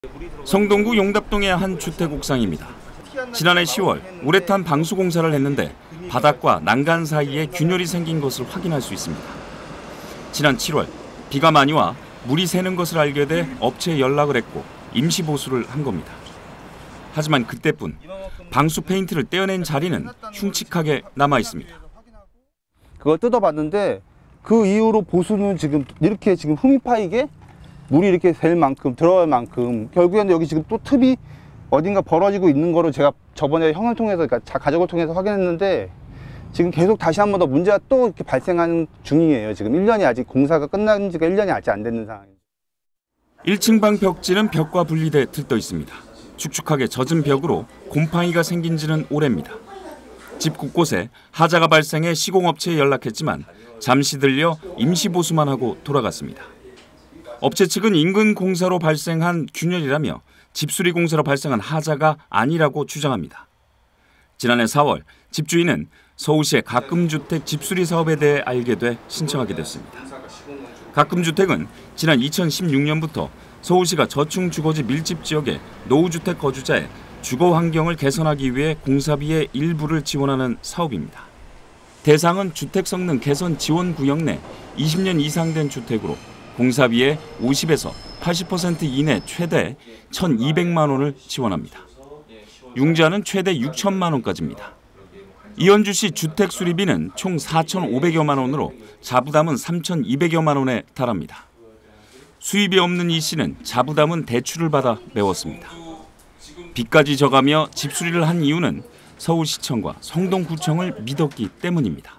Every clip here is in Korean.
성동구 용답동의 한 주택 옥상입니다. 지난해 10월 우레탄 방수 공사를 했는데 바닥과 난간 사이에 균열이 생긴 것을 확인할 수 있습니다. 지난 7월 비가 많이 와 물이 새는 것을 알게 돼 업체에 연락을 했고 임시 보수를 한 겁니다. 하지만 그때뿐 방수 페인트를 떼어낸 자리는 흉측하게 남아 있습니다. 그걸 뜯어봤는데 그 이후로 보수는 이렇게 흠이 파이게 물이 이렇게 될 만큼 들어갈 만큼 결국에는 여기 지금 또 틈이 어딘가 벌어지고 있는 거로 제가 저번에 형을 통해서 그러니까 가족을 통해서 확인했는데 지금 계속 다시 한 번 더 문제가 또 이렇게 발생하는 중이에요. 지금 1년이 아직 공사가 끝난 지가 1년이 아직 안 됐는 상황입니다. 1층 방 벽지는 벽과 분리돼 들떠 있습니다. 축축하게 젖은 벽으로 곰팡이가 생긴 지는 오래입니다. 집 곳곳에 하자가 발생해 시공업체에 연락했지만 잠시 들려 임시 보수만 하고 돌아갔습니다. 업체 측은 인근 공사로 발생한 균열이라며 집수리 공사로 발생한 하자가 아니라고 주장합니다. 지난해 4월 집주인은 서울시의 가금주택 집수리 사업에 대해 알게 돼 신청하게 됐습니다. 가금주택은 지난 2016년부터 서울시가 저층 주거지 밀집 지역의 노후주택 거주자의 주거 환경을 개선하기 위해 공사비의 일부를 지원하는 사업입니다. 대상은 주택 성능 개선 지원 구역 내 20년 이상 된 주택으로 공사비의 50에서 80% 이내 최대 1,200만 원을 지원합니다. 융자는 최대 6천만 원까지입니다. 이현주 씨 주택 수리비는 총 4,500여만 원으로 자부담은 3,200여만 원에 달합니다. 수입이 없는 이 씨는 자부담은 대출을 받아 메웠습니다. 빚까지 져가며 집수리를 한 이유는 서울시청과 성동구청을 믿었기 때문입니다.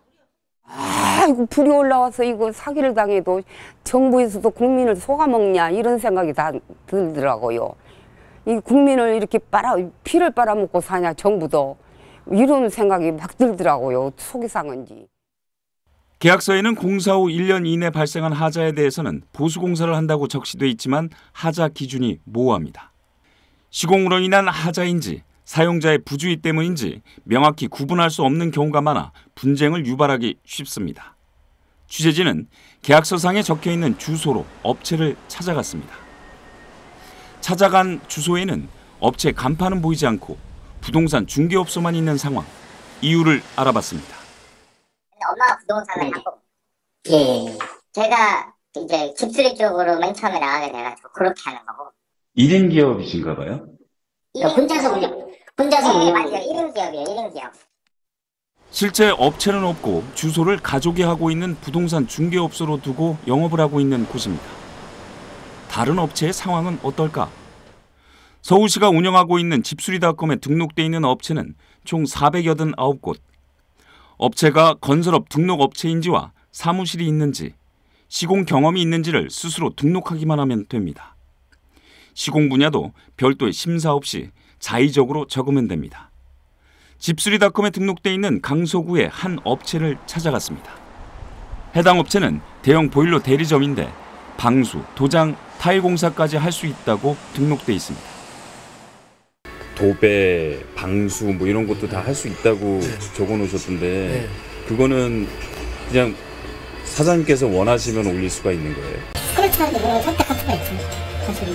아이고 불이 올라와서 이거 사기를 당해도 정부에서도 국민을 속아먹냐 이런 생각이 다 들더라고요. 이 국민을 이렇게 피를 빨아먹고 사냐 정부도 이런 생각이 막 들더라고요. 속이 상한지. 계약서에는 공사 후 1년 이내 발생한 하자에 대해서는 보수공사를 한다고 적시돼 있지만 하자 기준이 모호합니다. 시공으로 인한 하자인지 사용자의 부주의 때문인지 명확히 구분할 수 없는 경우가 많아 분쟁을 유발하기 쉽습니다. 취재진은 계약서상에 적혀있는 주소로 업체를 찾아갔습니다. 찾아간 주소에는 업체 간판은 보이지 않고 부동산 중개업소만 있는 상황. 이유를 알아봤습니다. 엄마가 부동산을 하고, 예, 제가 이제 집수리 쪽으로 맨 처음에 나가게 돼가지고 그렇게 하는 거고. 1인 기업이신가 봐요? 혼자서 운영하는 1인 기업이에요, 1인 기업. 실제 업체는 없고 주소를 가족이 하고 있는 부동산 중개업소로 두고 영업을 하고 있는 곳입니다. 다른 업체의 상황은 어떨까? 서울시가 운영하고 있는 집수리닷컴에 등록돼 있는 업체는 총 489곳. 업체가 건설업 등록업체인지와 사무실이 있는지, 시공 경험이 있는지를 스스로 등록하기만 하면 됩니다. 시공 분야도 별도의 심사 없이 자의적으로 적으면 됩니다. 집수리닷컴에 등록돼 있는 강서구의 한 업체를 찾아갔습니다. 해당 업체는 대형 보일러 대리점인데 방수, 도장, 타일 공사까지 할 수 있다고 등록돼 있습니다. 도배, 방수 뭐 이런 것도 다 할 수 있다고 적어 놓으셨던데 그거는 그냥 사장님께서 원하시면 올릴 수가 있는 거예요? 그렇죠. 뭐 선택할 수가 있죠. 사실은.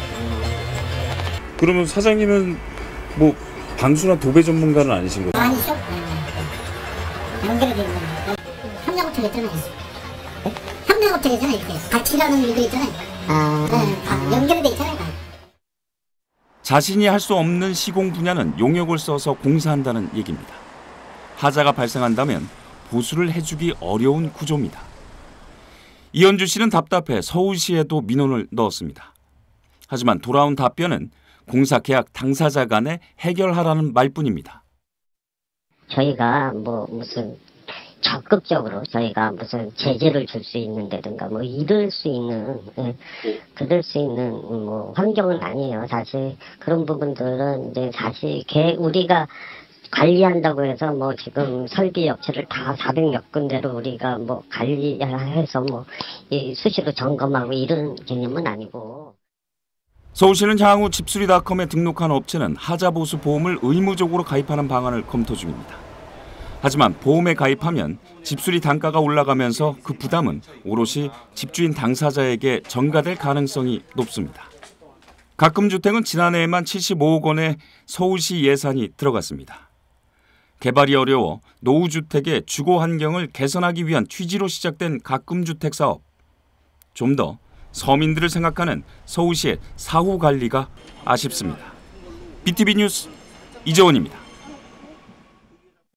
그러면 사장님은 뭐 방수나 도배 전문가는 아니신 거죠? 아니죠. 연결돼 있는 협력업체가 있잖아요. 협력업체가 있잖아요. 이렇게 같이 일하는 일도 있잖아요. 연결돼 있잖아요. 자신이 할 수 없는 시공 분야는 용역을 써서 공사한다는 얘기입니다. 하자가 발생한다면 보수를 해주기 어려운 구조입니다. 이현주 씨는 답답해 서울시에도 민원을 넣었습니다. 하지만 돌아온 답변은 공사 계약 당사자 간에 해결하라는 말뿐입니다. 저희가 뭐 무슨 적극적으로 저희가 무슨 제재를 줄 수 있는다든가 뭐 이럴 수 있는 그럴 수 있는 뭐 환경은 아니에요. 사실 그런 부분들은 이제 사실 우리가 관리한다고 해서 뭐 지금 설비 업체를 다 400몇 군데로 우리가 뭐 관리해서 뭐 수시로 점검하고 이런 개념은 아니고. 서울시는 향후 집수리닷컴에 등록한 업체는 하자보수 보험을 의무적으로 가입하는 방안을 검토 중입니다. 하지만 보험에 가입하면 집수리 단가가 올라가면서 그 부담은 오롯이 집주인 당사자에게 전가될 가능성이 높습니다. 가금주택은 지난해에만 75억 원의 서울시 예산이 들어갔습니다. 개발이 어려워 노후주택의 주거 환경을 개선하기 위한 취지로 시작된 가금주택 사업. 좀 더 서민들을 생각하는 서울시의 사후 관리가 아쉽습니다. BTV 뉴스 이재원입니다.